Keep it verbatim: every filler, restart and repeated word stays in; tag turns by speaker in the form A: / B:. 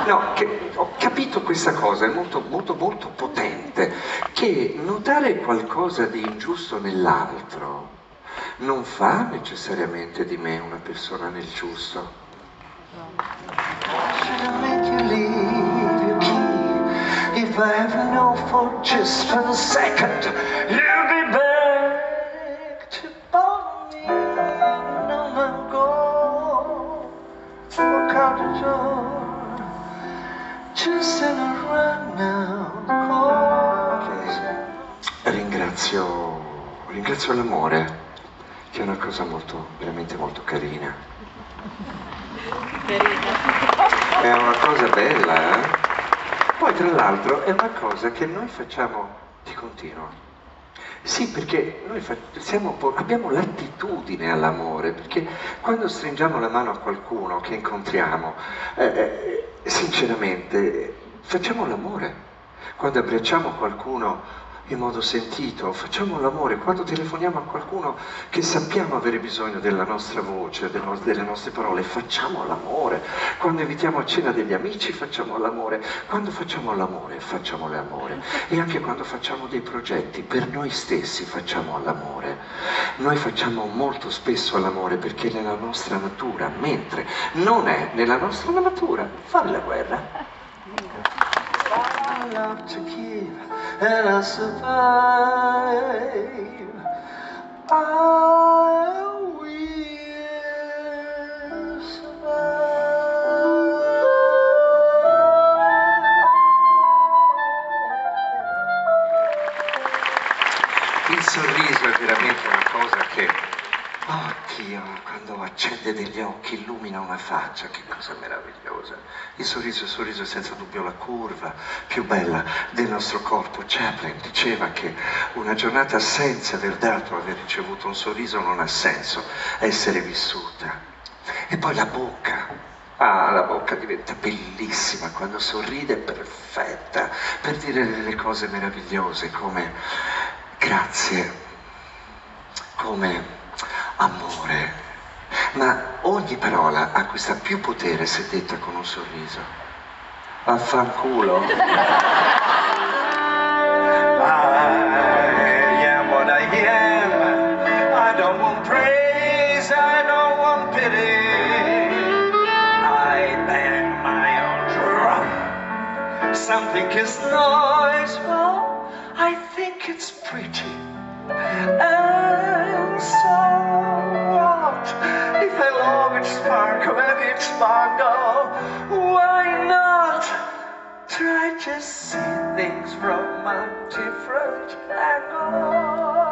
A: No, che ho capito questa cosa, è molto, molto, molto potente, che notare qualcosa di ingiusto nell'altro non fa necessariamente di me una persona nel giusto. If I ever know for just one second, you'll be back to bother me. No man go, walk out the door, just in a run now. Okay. Ringrazio, ringrazio l'amore, che è una cosa molto, veramente molto carina. Carina. È una cosa bella, eh? Poi tra l'altro è una cosa che noi facciamo di continuo. Sì, perché noi siamo, abbiamo l'attitudine all'amore, perché quando stringiamo la mano a qualcuno che incontriamo, eh, sinceramente facciamo l'amore. Quando abbracciamo qualcuno in modo sentito, facciamo l'amore. Quando telefoniamo a qualcuno che sappiamo avere bisogno della nostra voce, delle nostre parole, facciamo l'amore. Quando invitiamo a cena degli amici, facciamo l'amore. Quando facciamo l'amore, facciamo l'amore. E anche quando facciamo dei progetti, per noi stessi facciamo l'amore. Noi facciamo molto spesso l'amore perché è nella nostra natura, mentre non è nella nostra natura fare la guerra. I love to give and I survive. I will survive. Il sorriso è veramente una cosa che, oh Dio, quando accende degli occhi, illumina una faccia, che cosa meravigliosa. Il sorriso, il sorriso è senza dubbio la curva più bella del nostro corpo. Chaplin diceva che una giornata senza aver dato, aver ricevuto un sorriso non ha senso essere vissuta. E poi la bocca. Ah, la bocca diventa bellissima quando sorride, perfetta, per dire delle cose meravigliose come grazie, come amore. Ma ogni parola acquista più potere se detta con un sorriso. Vaffanculo. I am what I am. I don't want praise, I don't want pity. I bang my own drum. Some think it's noise, well, I think it's pretty. And so what? If I love its sparkle and its sparkle, why not try to see things from a different angle?